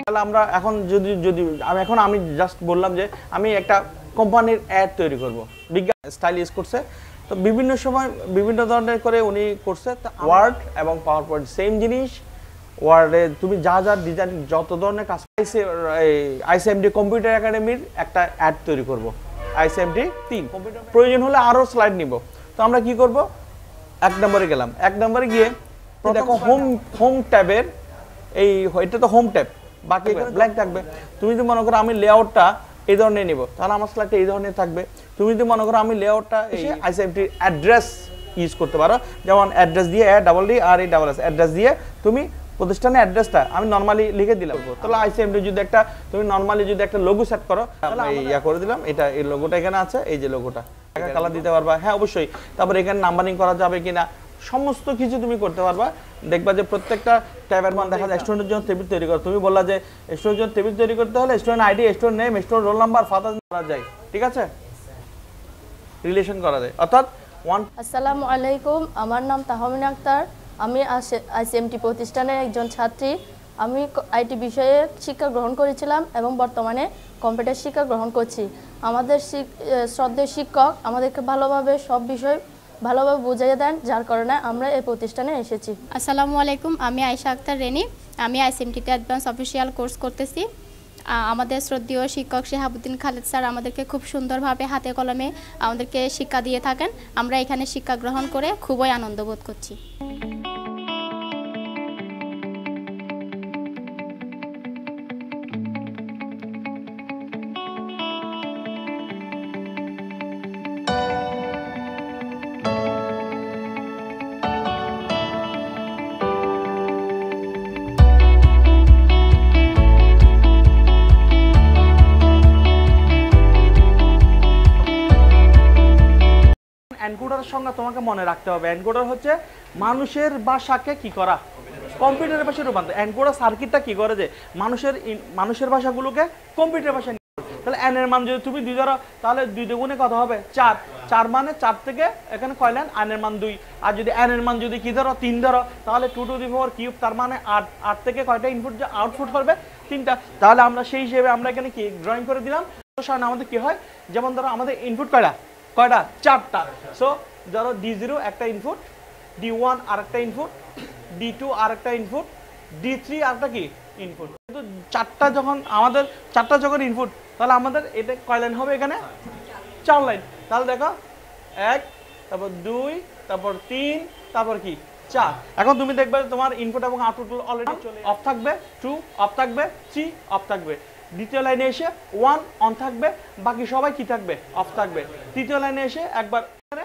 তাহলে আমরা এখন যদি আমি জাস্ট বললাম যে আমি একটা কোম্পানির অ্যাড তৈরি করব, বিজ্ঞান স্টাইল ইউজ করছে, তো বিভিন্ন সময় বিভিন্ন ধরনের করে উনি করছে। ওয়ার্ড এবং পাওয়ার পয়েন্ট সেম জিনিস, ওয়ার্ডে তুমি যা ডিজাইন যত ধরনের কাজ, আইসিএমডি কম্পিউটার একাডেমির একটা অ্যাড তৈরি করব, আইসিএমডি 3 প্রয়োজন হলে আরও স্লাইড নিব। তো আমরা কি করব, 1 নম্বরে গেলাম, 1 নম্বরে গিয়ে দেখো হোম ট্যাবের এটা তো হোম ট্যাব, বাকি ব্ল্যাঙ্ক থাকবে। তুমি যদি মনে করো আমি লেআউটটা এই ধরনের নিব, তাহলে আমার স্লাইডটা এই ধরনের থাকবে। তুমি যদি মনে করো আমি লেআউটটা এসে আইসিএমডি অ্যাড্রেস ইউজ করতে পারো, যেমন অ্যাড্রেস দিয়ে ADDS অ্যাড্রেস দিয়ে তুমি প্রতিষ্ঠানের অ্যাড্রেসটা আমি নরমালি লিখে দিলাম। তাহলে আইসিএমডি যদি একটা তুমি নরমালি যদি একটা লোগো সেট করো, তাহলে ইয়া করে দিলাম, এটা এই লোগোটা এখানে আছে, এই যে লোগোটা কালার দিতে পারবা, হ্যাঁ অবশ্যই। তারপর এখানে নাম্বারিং করা যাবে কিনা সমস্ত কিছু তুমি করতে পারবা। দেখবা যে প্রত্যেকটা ট্যাবের মান দেখা যায় স্টুডেন্টের জন্য টেবিল তৈরি করো, তুমি বললা যে স্টুডেন্টের জন্য টেবিল তৈরি করতে হলে student ID, student name, student roll number, father করা যায়, ঠিক আছে, রিলেশন করা যায়। অর্থাৎ আসসালামু আলাইকুম, আমার নাম তাহমিনা আক্তার, আমি আইসিএমটি প্রতিষ্ঠানের একজন ছাত্রী। আমি আইটি বিষয়ে শিক্ষা গ্রহণ করেছিলাম এবং বর্তমানে কম্পিউটার শিক্ষা গ্রহণ করছি। আমাদের শ্রদ্ধেয় শিক্ষক আমাদেরকে ভালোভাবে সব বিষয় ভালোভাবে বুঝিয়ে দেন, যার কারণে আমরা এই প্রতিষ্ঠানে এসেছি। আসসালামু আলাইকুম, আমি আয়েশা আক্তার রেনি, আমি আইসিএমটিতে অ্যাডভান্স অফিসিয়াল কোর্স করতেছি। আমাদের শ্রদ্ধেয় শিক্ষক শিহাবুদ্দিন খালেদ স্যার আমাদেরকে খুব সুন্দরভাবে হাতে কলমে আমাদেরকে শিক্ষা দিয়ে থাকেন। আমরা এখানে শিক্ষা গ্রহণ করে খুবই আনন্দ বোধ করছি। এনকোডারের সংজ্ঞা তোমাকে মনে রাখতে হবে। এনকোডার হচ্ছে মানুষের ভাষাকে কি করা, কম্পিউটারের ভাষায় রূপান্তর। এনকোডার সার্কিটটা কি করে যে মানুষের ভাষাগুলোকে কম্পিউটার ভাষায় নিয়ে। তাহলে এন এর মান যদি তুমি 2 ধরো, তাহলে 2 দ্বিগুণে কত হবে 4 মানে 4 থেকে এখানে কয় লাইন, এন এর মান 2। আর যদি এন এর মান যদি কি ধরো 3 ধরো, তাহলে 2 টু দি পাওয়ার কিউব, তার মানে 8 থেকে কয়টা ইনপুট আউটপুট করবে 3টা। তাহলে আমরা সেই হিসেবে আমরা এখানে কি ড্রয়িং করে দিলাম। আমাদের কি হয়, যেমন ধরো আমাদের ইনপুট কয়টা 4টা। সো ধরো D0 একটা ইনপুট, D1 আরেকটা ইনপুট, D2 আরেকটা ইনপুট, D3 আরেকটা কি ইনপুট। কিন্তু 4টা যখন ইনপুট, তাহলে আমাদের এটা কয় লাইন হবে, এখানে 4 লাইন। তাহলে দেখো 1, তারপর 2, তারপর 3, তারপর কি 4। এখন তুমি দেখবে তোমার ইনপুট এবং আউটপুট অলরেডি অফ থাকবে, 2 অফ থাকবে, 3 অফ থাকবে। দ্বিতীয় লাইনে এসে 1 অন থাকবে, বাকি সবাই কি থাকবে, অফ থাকবে। তৃতীয় লাইনে এসে একবার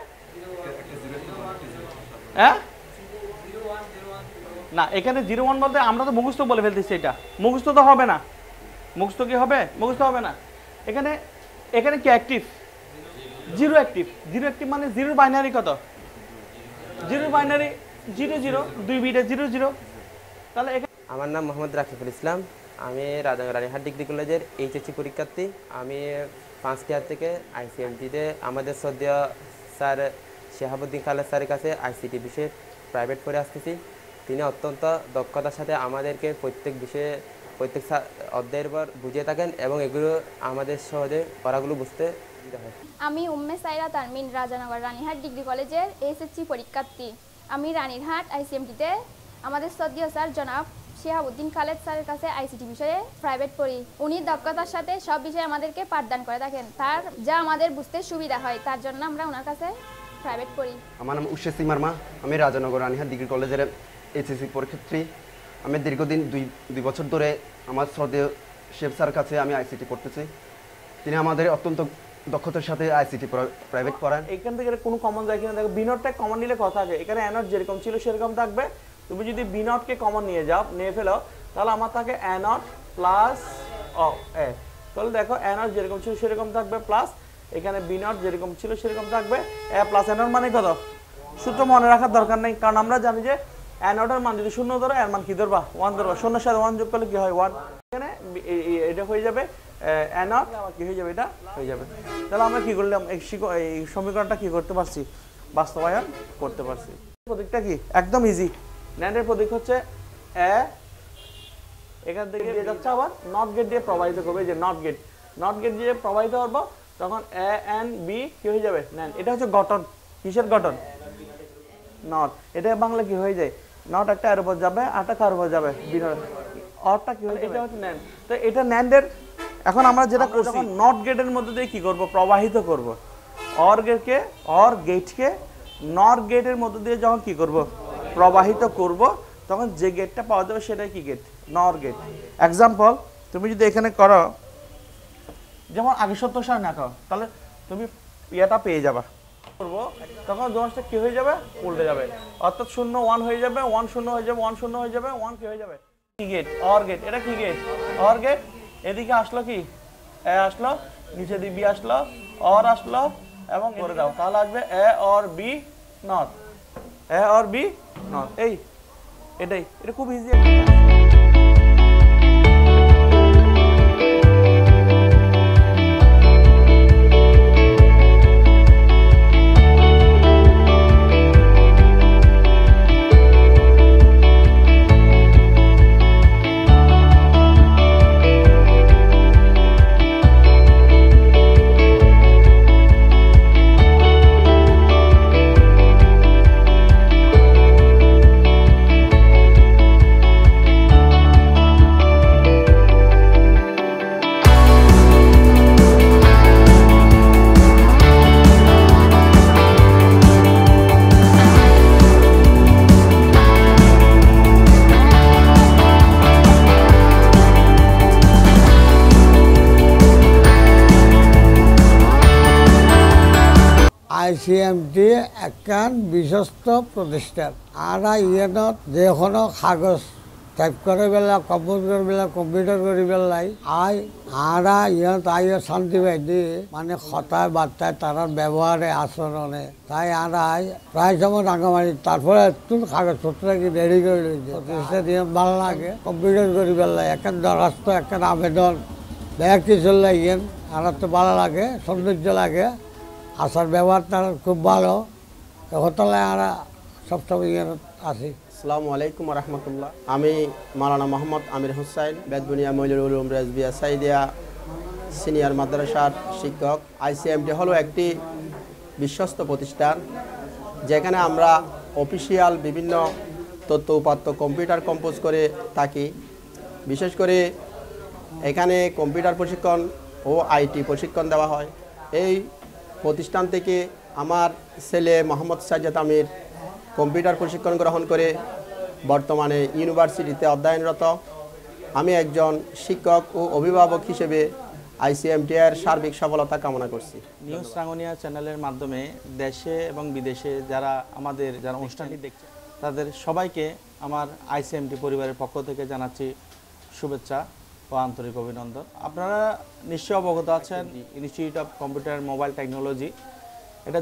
না, এখানে 0 1 বলতে আমরা তো মুখস্থ বলে ফেলতেছি, এটা মুখস্থ তো হবে না। মুখস্থ কি হবে, মুখস্থ হবে না। এখানে কি অ্যাক্টিভ, 0 অ্যাক্টিভ। 0 অ্যাক্টিভ মানে 0 বাইনারি কত, 0 বাইনারি 0 0, 2 বিটে 0 0। তাহলে আমার নাম মোহাম্মদ রাকিবুল ইসলাম, আমি রানীহাট ডিগ্রি কলেজের এইচএসসি পরীক্ষার্থী। আমি 5টি ইয়ার থেকে আইসিএমটিতে আমাদের শ্রদ্ধেয় স্যার শিহাবুদ্দিন খালেদ স্যারের কাছে আইসিটি বিষয়ে প্রাইভেট পড়ে আসতেছি। তিনি অত্যন্ত দক্ষতার সাথে আমাদেরকে প্রত্যেক অধ্যায়ের পর বুঝিয়ে থাকেন এবং এগুলো আমাদের সহজে পড়াগুলো বুঝতে সুবিধা হয়। আমি উম্মে সাইরা তারমিন, রাজানগর রানীহাট ডিগ্রি কলেজের এইচএসসি পরীক্ষার্থী। আমি রানীরহাট আইসিএমটিতে আমাদের শ্রদ্ধেয় স্যার জনাব শিহাবুদ্দিন খালেদ স্যারের কাছে আইসিটি বিষয়ে প্রাইভেট পড়ি। উনি দক্ষতার সাথে সব বিষয়ে আমাদেরকে পাঠদান করে থাকেন, তার যা আমাদের বুঝতে সুবিধা হয়, তার জন্য আমরা ওনার কাছে প্রাইভেট পড়ি। আমার নাম উশেস ইমারমা, আমি রাজানগর রানীহাট ডিগ্রি কলেজের এইচএসসি পরীক্ষার্থী। আমি দীর্ঘদিন 2 বছর ধরে আমার শ্রদ্ধেয় শেফ স্যারের কাছে আমি আইসিটি পড়তেছি। তিনি আমাদের অত্যন্ত দক্ষতার সাথে আইসিটি প্রাইভেট পড়ান। এখান থেকে কোনো কমন যায় কিনা দেখো, বিনটটা কমন নিলে কথা আছে, এখানে অ্যানট যেরকম ছিল সেরকম থাকবে। তুমি যদি বিনটকে কমন নিয়ে ফেলো, তাহলে আমার থাকে অ্যানট প্লাস এ। তাহলে দেখো অ্যানট যেরকম ছিল সেরকম থাকবে, প্লাস এখানে বিনট যেরকম ছিল সেরকম থাকবে, এ প্লাস অ্যানট মানে কত, সূত্র মনে রাখার দরকার নেই, কারণ আমরা জানি যে অ্যানটের মান যদি 0 ধরো, এর মান কি ধরবা 1 ধরবা। 0 এর সাথে 1 যোগ করলে কি হয় 1। এখানে এটা হয়ে যাবে অ্যানট, আবার কি হয়ে যাবে, এটা হয়ে যাবে। তাহলে আমরা কি করলাম, এই সমীকরণটা কি করতে পারছি, বাস্তবায়ন করতে পারছি। প্রতীকটা কি একদম ইজি। ন্যান্ডের প্রতীক হচ্ছে এ এখান থেকে দিয়ে যাচ্ছে আবার নট গেট দিয়ে প্রবাহিত করবে, যে নট গেট দিয়ে প্রবাহিত করবো, তখন এ এন বি কি হয়ে যাবে নেন। এটা হচ্ছে গঠন, কিসের গঠন? নট। এটা বাংলা কি হয়ে যায়? নট একটা এর উপর যাবে, আটা কার উপর যাবে? অরটা কি হয়ে যাবে? এটা হচ্ছে নেন। তো এটা ন্যান্ডের এখন আমরা যেটা করছি নট গেটের মধ্যে দিয়ে কি করব? প্রবাহিত করব। অর গেটকে নট গেটের মধ্যে দিয়ে যখন কি করব? প্রবাহিত করব, তখন যে গেটটা পাওয়া যাবে সেটাই কি গেট? নর গেট। এক্সাম্পল, তুমি যদি এখানে করো যেমন আগে 70 সাল না করো, তাহলে তুমি ইয়েটা পেয়ে যাবা করবো, তখন দশটা কি হয়ে যাবে? উল্টে যাবে, অর্থাৎ 0 1 হয়ে যাবে, 1 0 হয়ে যাবে, 1 0 হয়ে যাবে, 1 কি হয়ে যাবে? কি গেট? Or gate. এটা কি গেট? Or gate. এদিকে আসলো কি? এ আসলো, নিচে দিয়ে বি আসলো, অর আসলো এবং করে দাও, তাহলে আসবে A or B not, A or B not. এটাই, এটা খুব ইজি একটা কাজ। ICMT একখান বিশ্বস্ত প্রতিষ্ঠান। আমরা ইয়েনত যে কোনো কাগজ টাইপ করে বেলা, কম্পোজ করে বেলা, কম্পিউটার করে বেলাই আমরা ইয়ত আইও শান্তি পাইছি, মানে কথায় বার্তায় তার ব্যবহারে আচরণে। তাই আমরা প্রায় সময় রাঙামারি, তারপরে একটু কাগজপত্র কি রেডি করে লইছে। প্রতিষ্ঠা দিয়ে ভালো লাগে, কম্পিউটার করে বেলাই, একখান দরখাস্ত, একখান আবেদন ব্যাগ কি চললে ইয়েন আমার তো ভালো লাগে, সৌন্দর্য লাগে। আসার ব্যবহার তার খুব ভালো, হোটেলে আমরা সবসময় আছি। আসসালামু আলাইকুম রহমতুল্লাহ। আমি মাওলানা মোহাম্মদ আমির হুসাইন, বেদবুনিয়া মইলুল উলুম রেজবিয়া সাইদিয়া সিনিয়র মাদ্রাসার শিক্ষক। ICMT হলো একটি বিশ্বস্ত প্রতিষ্ঠান, যেখানে আমরা অফিসিয়াল বিভিন্ন তথ্য উপাত্ত কম্পিউটার কম্পোজ করে থাকি। বিশেষ করে এখানে কম্পিউটার প্রশিক্ষণ ও IT প্রশিক্ষণ দেওয়া হয়। এই প্রতিষ্ঠান থেকে আমার ছেলে মোহাম্মদ সাজ্জাদ আমির কম্পিউটার প্রশিক্ষণ গ্রহণ করে বর্তমানে ইউনিভার্সিটিতে অধ্যয়নরত। আমি একজন শিক্ষক ও অভিভাবক হিসেবে ICMT এর সার্বিক সফলতা কামনা করছি। নিউজ রাঙ্গুনিয়া চ্যানেলের মাধ্যমে দেশে এবং বিদেশে যারা অনুষ্ঠানটি দেখছে, তাদের সবাইকে আমার ICMT পরিবারের পক্ষ থেকে জানাচ্ছি শুভেচ্ছা ও আন্তরিক অভিনন্দন। আপনারা নিশ্চয় অবগত আছেন, institute of computer mobile technology, এটা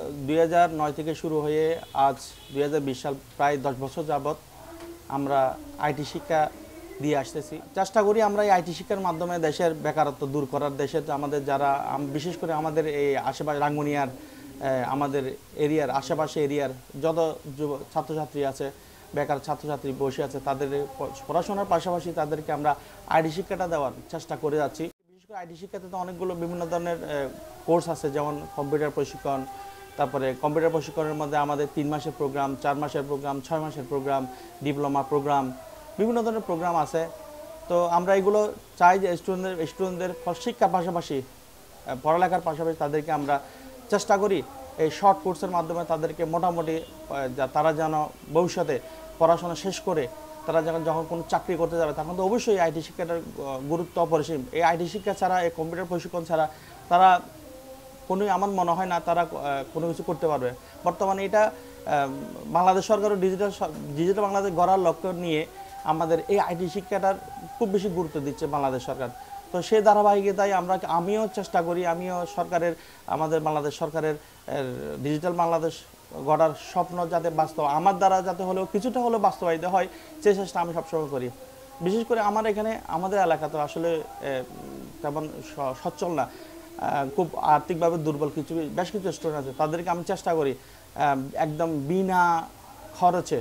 2009 থেকে শুরু হয়ে আজ 2020 সাল, প্রায় 10 বছর যাবৎ আমরা IT শিক্ষা দিয়ে আসতেছি। চেষ্টা করি আমরা এই IT শিক্ষার মাধ্যমে দেশের বেকারত্ব দূর করার, দেশের আমাদের যারা বিশেষ করে আমাদের এই আশেপাশে রাঙ্গুনিয়ার আমাদের এরিয়ার আশেপাশে এরিয়ার যত ছাত্রছাত্রী আছে, বেকার ছাত্রছাত্রী বসে আছে, তাদের পড়াশোনার পাশাপাশি তাদেরকে আমরা IT শিক্ষাটা দেওয়ার চেষ্টা করে যাচ্ছি। বিশেষ করে IT শিক্ষাতে তো অনেকগুলো বিভিন্ন ধরনের কোর্স আছে, যেমন কম্পিউটার প্রশিক্ষণ, তারপরে কম্পিউটার প্রশিক্ষণের মধ্যে আমাদের 3 মাসের প্রোগ্রাম, 4 মাসের প্রোগ্রাম, 6 মাসের প্রোগ্রাম, ডিপ্লোমা প্রোগ্রাম, বিভিন্ন ধরনের প্রোগ্রাম আছে। তো আমরা এগুলো চাই যে স্টুডেন্টদের শিক্ষার পাশাপাশি, পড়ালেখার পাশাপাশি তাদেরকে আমরা চেষ্টা করি এই শর্ট কোর্সের মাধ্যমে তাদেরকে মোটামুটি তারা যেন ভবিষ্যতে পড়াশোনা শেষ করে তারা যখন কোনো চাকরি করতে যাবে, তখন তো অবশ্যই IT শিক্ষাটার গুরুত্ব অপরিসীম। এই IT শিক্ষা ছাড়া, এই কম্পিউটার প্রশিক্ষণ ছাড়া তারা আমার মনে হয় না তারা কোনো কিছু করতে পারবে। বর্তমানে এটা বাংলাদেশ সরকারও ডিজিটাল বাংলাদেশ গড়ার লক্ষ্য নিয়ে আমাদের এই IT শিক্ষাটার খুব বেশি গুরুত্ব দিচ্ছে বাংলাদেশ সরকার। তো সেই ধারাবাহিকতায় আমিও চেষ্টা করি, আমাদের বাংলাদেশ সরকারের ডিজিটাল বাংলাদেশ গড়ার স্বপ্ন যাতে বাস্তব, আমার দ্বারা যাতে হলেও কিছুটা হলেও বাস্তবায়িত হয়, সেই চেষ্টা আমি সবসময় করি। বিশেষ করে আমাদের এলাকা তো আসলে তেমন সচ্ছল না, খুব আর্থিকভাবে দুর্বল বেশ কিছু স্টুডেন্ট আছে, তাদেরকে আমি চেষ্টা করি একদম বিনা খরচে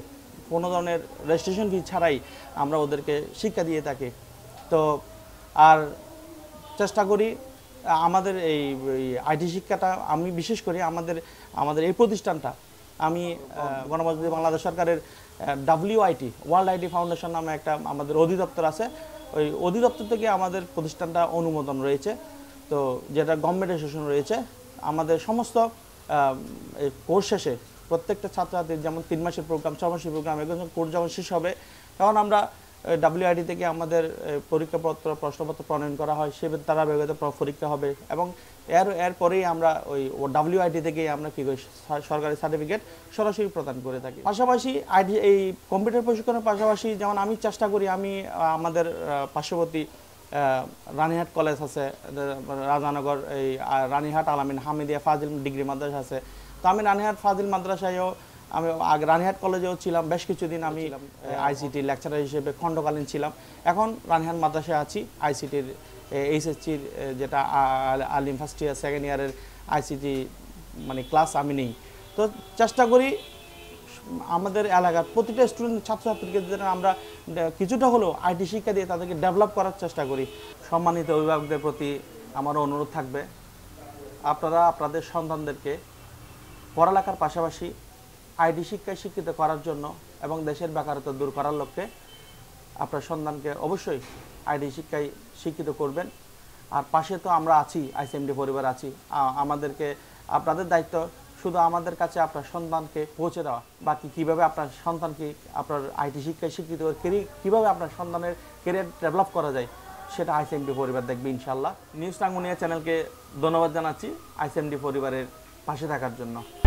কোনো ধরনের রেজিস্ট্রেশন ফি ছাড়াই আমরা ওদেরকে শিক্ষা দিয়ে থাকি। তো আর চেষ্টা করি আমাদের এই আইটি শিক্ষাটা, আমি বিশেষ করে আমাদের এই প্রতিষ্ঠানটা, আমি গণপ্রজাতন্ত্রী বাংলাদেশ সরকারের WIT ওয়ার্ল্ড আইটি ফাউন্ডেশন নামে একটা আমাদের অধিদপ্তর আছে, ওই অধিদপ্তর থেকে আমাদের প্রতিষ্ঠানটা অনুমোদন রয়েছে, তো যেটা গভর্নমেন্ট রেজিস্ট্রেশন রয়েছে। আমাদের সমস্ত কোর্স শেষে প্রত্যেকটা ছাত্রছাত্রীর, যেমন 3 মাসের প্রোগ্রাম, 6 মাসের প্রোগ্রাম, একজন কোর্স যখন শেষ হবে তখন আমরা WIT থেকে আমাদের পরীক্ষাপত্র, প্রশ্নপত্র প্রণয়ন করা হয়, সে ধারাবাহিকতা পরীক্ষা হবে এবং এরপরেই আমরা ওই WIT থেকেই আমরা কী করি, সরকারি সার্টিফিকেট সরাসরি প্রদান করে থাকি। পাশাপাশি এই কম্পিউটার প্রশিক্ষণের পাশাপাশি যেমন আমি চেষ্টা করি, আমি আমাদের পার্শ্ববর্তী রানীহাট কলেজ আছে, রাজানগর, এই রানীহাট আলামিন হামিদিয়া ফাজিল ডিগ্রি মাদ্রাসা আছে, তো আমি রানীহাট ফাজিল মাদ্রাসায়ও, আমি রানীহাট কলেজেও ছিলাম বেশ কিছুদিন, আমি ICT লেকচারার হিসেবে খণ্ডকালীন ছিলাম। এখন রানীহাট মাদ্রাসায় আছি, ICTর HSCর যেটা আলিম ফার্স্ট ইয়ার সেকেন্ড ইয়ারের ICT মানে ক্লাস আমি নেই। তো চেষ্টা করি আমাদের এলাকার প্রতিটা স্টুডেন্ট, ছাত্রছাত্রীকে আমরা কিছুটা হলেও আইটি শিক্ষা দিয়ে তাদেরকে ডেভেলপ করার চেষ্টা করি। সম্মানিত অভিভাবকদের প্রতি আমার অনুরোধ থাকবে, আপনারা আপনাদের সন্তানদেরকে পড়ালেখার পাশাপাশি আইটি শিক্ষায় শিক্ষিত করার জন্য এবং দেশের বেকারত্ব দূর করার লক্ষ্যে আপনার সন্তানকে অবশ্যই আইটি শিক্ষায় শিক্ষিত করবেন। আর পাশে তো আমরা আছি, ICMD পরিবার আছি, আমাদেরকে, আপনাদের দায়িত্ব শুধু আমাদের কাছে আপনার সন্তানকে পৌঁছে দেওয়া। বাকি কীভাবে আপনার সন্তানকে আপনার আইটি শিক্ষায় শিক্ষিত করে কীভাবে আপনার সন্তানের কেরিয়ার ডেভেলপ করা যায় সেটা ICMD পরিবার দেখবে ইনশাল্লাহ। নিউজ টাঙ্গুনিয়া চ্যানেলকে ধন্যবাদ জানাচ্ছি ICMD পরিবারের পাশে থাকার জন্য।